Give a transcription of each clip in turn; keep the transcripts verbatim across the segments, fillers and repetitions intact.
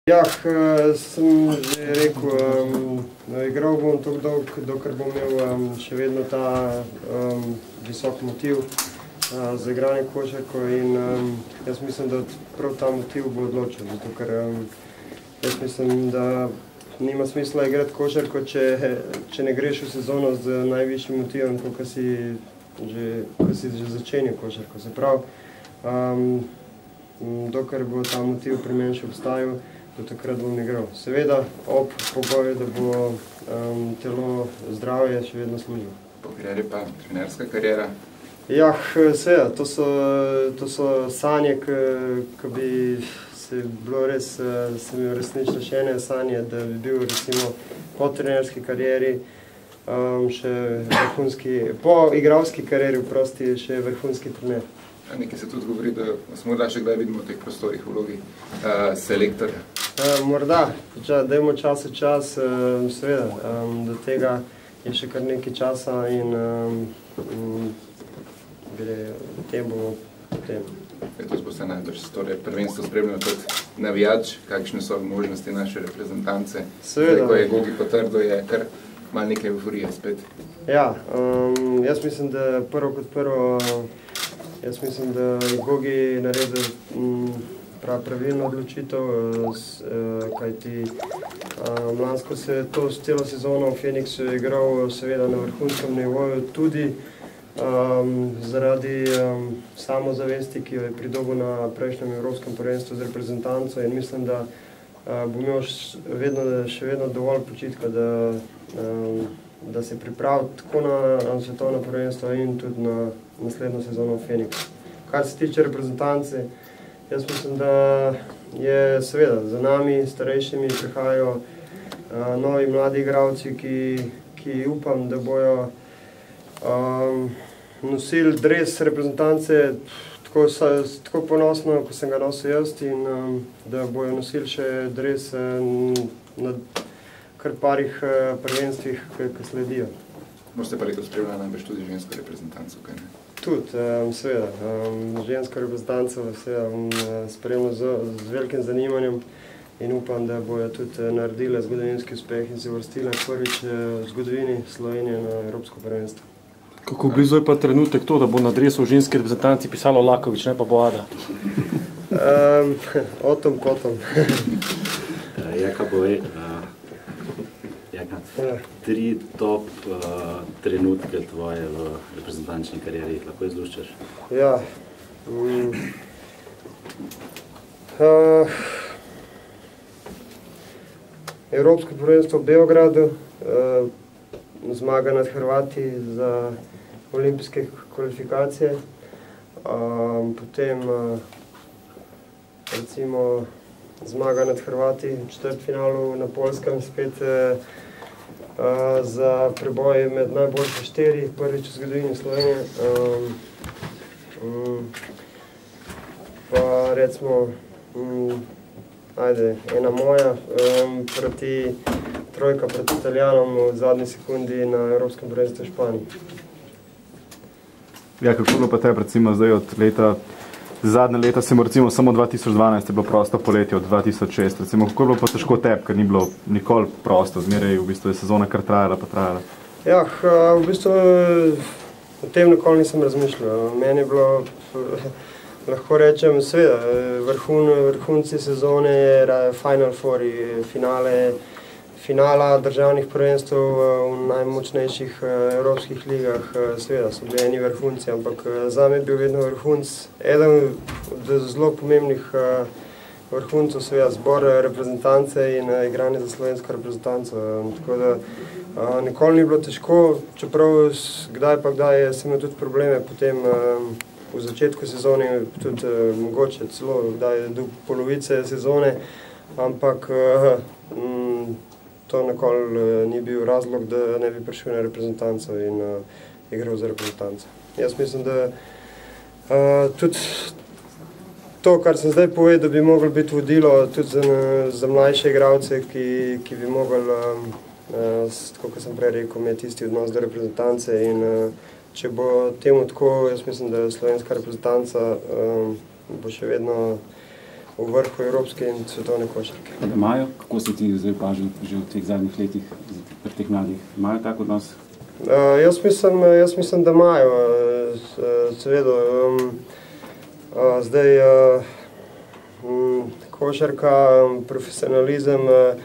Ja, sem že rekel, um, igral bom tako dolg, dokler bom imel um, še vedno ta um, visok motiv uh, za igranje košarko in um, jaz mislim, da prav ta motiv bo odločil, zato ker um, jaz mislim, da nima smisla igrati košarko, če, če ne greš v sezono z najvišjim motivom, ko si že, ko si že začenil košarko. Se pravi, um, dokler bo ta motiv pri meni še obstajal, do takrat bom igral. Seveda, ob pogoju, da bo um, telo zdravje še vedno služilo. Po karieri pa trenerska kariera? Ja, seveda, to so, to so sanje, ki bi se bilo res, se mi resnično še ene sanje, da bi bil recimo po trenerski karieri um, še vrhunski, po igralski karieri, prosti, še vrhunski trener. Nekaj se tudi govori, da se morda še kdaj vidimo v teh prostorih v vlogi uh, selektorja. Uh, morda, dajmo čas v čas, uh, seveda, um, do tega je še kar nekaj časa in um, um, gre, tem bomo potem. Letos boste najbrž torej prvenstvo spremljali kot navijač, kakšne so možnosti naše reprezentance. Seveda. Zdaj, ko je Gogi potrdil, je kar malo nekaj euforije spet. Ja, um, jaz mislim, da prvo kot prvo, jaz mislim, da je Gogi naredil um, prav pravilno odločitev, kajti lansko se je to celo sezono v Feniksu igral seveda na vrhunskem nivoju, tudi um, zaradi um, samozavesti, ki jo je pridobil na prejšnjem evropskem prvenstvu z reprezentanco in mislim, da uh, bo imel vedno, še vedno dovolj počitka, da, um, da se pripravi tako na, na svetovno prvenstvo in tudi na naslednjo sezono v Feniksu. Kar se tiče reprezentance, jaz mislim, da je seveda za nami, starejšimi, prihajajo uh, novi mladi igralci, ki, ki upam, da bojo um, nosili dres reprezentance tako, tako ponosno, kot sem ga nosil jaz in um, da bojo nosili še dres um, na kar parih uh, prvenstvih, ki sledijo. Boste pa letos spremljali najbrž tudi žensko reprezentanco, kaj ne? Tudi, um, seveda. Um, žensko reprezentanco seveda um, spremljal z, z velikim zanimanjem in upam, da bojo tudi naredile zgodovinski uspeh in se vrstile prvič v zgodovini Slovenije na Evropsko prvenstvo. Kako blizu je pa trenutek to, da bo na dresu v ženski reprezentanci pisalo Lakovič, ne pa Boada? um, o tom potom. Jaka bo je, Jaka, tri top uh, trenutke tvoje v reprezentančni karieri, lahko izluščaš? Ja. Um, uh, Evropsko prvenstvo v Beogradu, uh, zmaga nad Hrvati za olimpijske kvalifikacije, um, potem uh, recimo zmaga nad Hrvati v četrtfinalu na Poljskem, spet uh, uh, za preboj med najboljše štiri, prvič v zgodovini Slovenije. Um, um, pa recimo, um, ajde, ena moja um, proti trojka proti Italijanom v zadnji sekundi na Evropskem prvenstvu v Španiji. Ja, kako bilo pa tebi recimo zdaj od leta, zadnje leta se mu recimo samo dva tisoč dvanajst je bilo prosto poletje od dva tisoč šest, recimo kako je bilo pa težko tebi, ker ni bilo nikoli prosto, zmeraj v bistvu je sezona kar trajala pa trajala? Ja, v bistvu o tem nikoli nisem razmišljal. Meni je bilo, lahko rečem, seveda, vrhun, vrhunci sezone je Final Four, finale, finala državnih prvenstv v najmočnejših evropskih ligah, seveda so bili eni vrhunci, ampak zame je bil vedno vrhunc, eden od zelo pomembnih vrhuncov, seveda zbor reprezentance in igranje za slovensko reprezentanco, tako da nikoli ni bilo težko, čeprav kdaj pa kdaj sem imel tudi probleme potem v začetku sezone, tudi mogoče celo kdaj do polovice sezone, ampak to nikoli ni bil razlog, da ne bi prišel na reprezentanco in uh, igral za reprezentanco. Jaz mislim, da uh, tudi to, kar sem zdaj povedal, bi moglo biti vodilo tudi za, za mlajše igralce, ki, ki bi mogli, um, uh, tako kot sem prej rekel, imeti tisti odnos do reprezentance in uh, če bo temu tako, jaz mislim, da slovenska reprezentanca um, bo še vedno v vrhu evropske in svetovne košarke. Da imajo, kako se ti zdaj opažil že v teh zadnjih letih pri teh mladih? Imajo tak odnos? Uh, jaz, mislim, jaz mislim, da imajo, uh, seveda. Um, uh, zdaj, uh, um, košarka, um, profesionalizem, uh,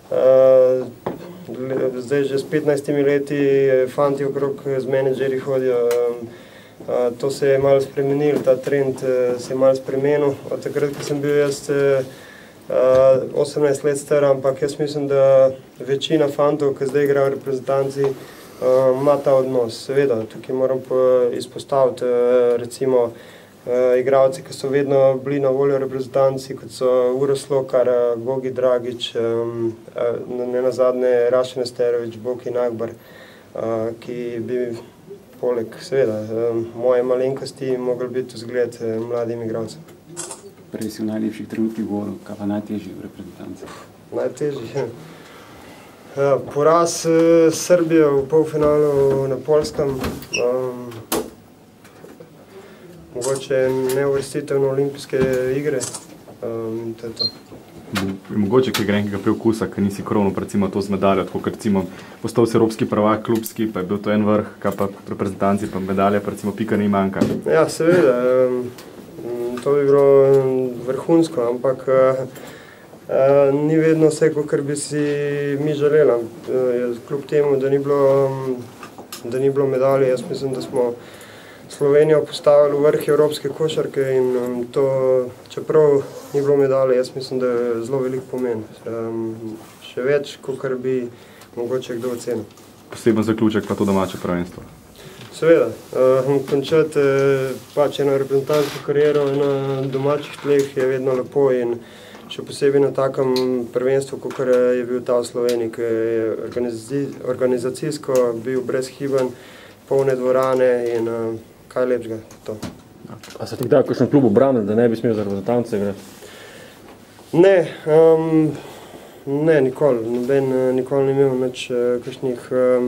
uh, zdaj že s petnajstimi leti fanti okrog z menedžerji hodijo. Um, Uh, to se je malo spremenil, ta trend uh, se je malo spremenil. Od takrat, ko sem bil jaz uh, osemnajst let star, ampak jaz mislim, da večina fantov, ki zdaj igrajo v reprezentanci, uh, ima ta odnos. Seveda, tukaj moram izpostaviti uh, recimo uh, igralci, ki so vedno bili na voljo reprezentanci, kot so Uroš Slokar, uh, Gogi Dragić, um, uh, ne nazadnje Rašen Esterović, Boki Nagbar, uh, ki bi poleg, seveda, moje malenkosti mogli biti vzgled mladim igralcem. Prej si v najlepših trenutkih govoril, kaj pa najtežji v reprezentanci? Najtežji, ja. Poraz Srbije v polfinalu na Poljskem, um, mogoče neuvrstitev na olimpijske igre, um, in to je to. Mogoče kaj gre nekega preokusa, ker nisi kronil recimo to z medaljo, tako kot recimo postal si evropski prvak, klubski, pa je bil to en vrh, kaj pa reprezentanci, pa medalja, pa recimo pika ni manjka. Ja, seveda, to bi bilo vrhunsko, ampak uh, uh, ni vedno vse, kakor bi si mi želeli. Uh, kljub temu, da ni bilo, da ni bilo medalje, jaz mislim, da smo Slovenijo postavili v vrh evropske košarke in um, to, čeprav ni bilo medalje, jaz mislim, da je zelo velik pomen. Um, še več, kakor bi mogoče kdo ocenil. Poseben zaključek pa to domače prvenstvo. Seveda, uh, končati uh, pač eno reprezentansko kariero na domačih tleh je vedno lepo in še posebej na takem prvenstvu, kakor je bil ta v Sloveniji, ki je organizaci organizacijsko bil brezhiben, polne dvorane in uh, kaj lepšega to. A se ti kdaj kakšen klub obranil, da ne bi smel za reprezentance igrati? Ne, um, ne, nikoli. Noben nikoli ni imel nič uh, kakšnih, um,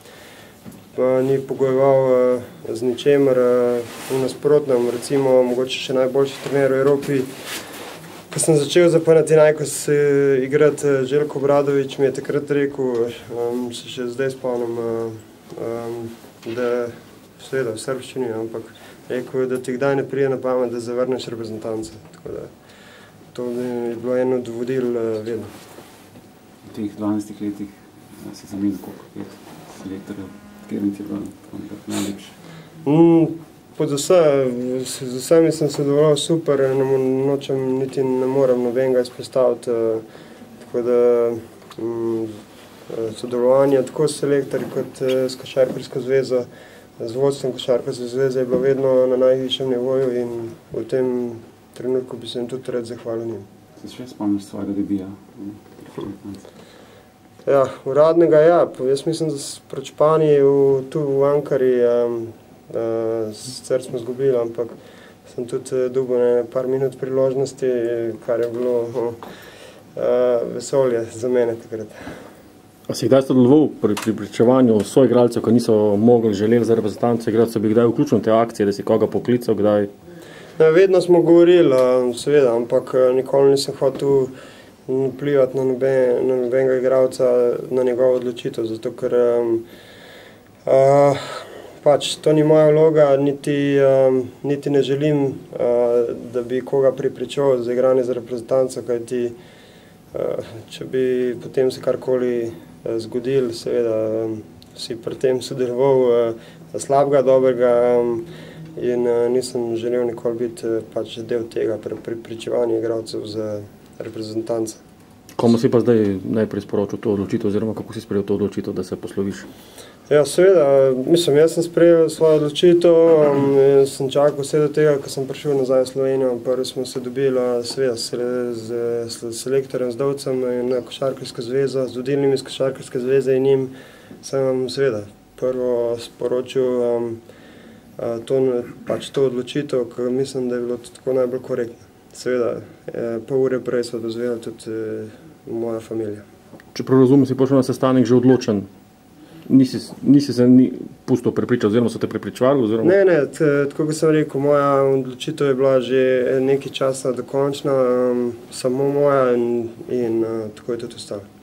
pa ni pogojeval uh, z ničemer uh, v nasprotnem. Recimo, mogoče še najboljši trener v Evropi, ko sem začel za Panathinaikos uh, igrati, uh, Željko Obradović mi je takrat rekel, um, se še zdaj spomnim, uh, um, da seveda v srbščini, ampak rekel, da ti kdaj ne prije na pamet, da zavrneš reprezentance. Tako da to je bilo eno od vodil uh, vedno. V teh dvanajstih letih si zamenil koliko pet selektorjev, kjer ti je bilo najlepše? Mm, pod vse, z vsemi sem sodeloval super, ne, nočem niti ne morem nobenega izpostaviti, uh, tako da um, sodelovanje tako s selektorji kot uh, s Košarkarsko zvezo, z vodstvom Košarkarske zveze je bilo vedno na najvišjem nivoju in v tem trenutku bi se jim tudi rad zahvalil njim. Se še spomniš svojega debija? Ja, uradnega ja, jaz mislim, da proti Španiji tu v Ankari um, uh, sicer smo zgubili, ampak sem tudi dobil par minut priložnosti, kar je bilo uh, vesolje za mene takrat. A si kdaj sodeloval pri pripričevanju soigralcev, ko niso mogli želeli za reprezentanco igrati, so bi kdaj vključili te akcije, da si koga poklical, kdaj? Ja, vedno smo govorili, seveda, ampak nikoli nisem hotel vplivati na, noben, na nobenega igralca, na njegovo odločitev, zato ker um, uh, pač to ni moja vloga, niti, um, niti ne želim, uh, da bi koga pripričal za igranje za reprezentanco, kajti uh, če bi potem se karkoli zgodil, seveda um, si pri tem sodeloval uh, slabega, dobrega um, in uh, nisem želel nikoli biti uh, pač del tega pri pripričevanju igralcev za reprezentance. Komu si pa zdaj najprej sporočil to odločitev, oziroma kako si sprejel to odločitev, da se posloviš? Ja, seveda, mislim, jaz sem sprejel svojo odločitev, um, sem čakal vse do tega, ko sem prišel nazaj v Slovenijo. Prvi smo se dobili seveda z, z selektorjem, z Dovcem in Košarkarsko zvezo, z vodilnimi iz Košarkarske zveze in njim sem seveda prvo sporočil um, to, pač to odločitev, ker mislim, da je bilo tako najbolj korektno. Seveda, pol ure prej so dozvedeli tudi moja familija. Če prav razumem, si prišel na sestanek že odločen? nisi, nisi se ni pustil prepričati, oziroma so te prepričevali? Oziroma... Ne, ne, t, tako kot sem rekel, moja odločitev je bila že nekaj časa dokončna, um, samo moja in, in uh, tako je tudi ostalo.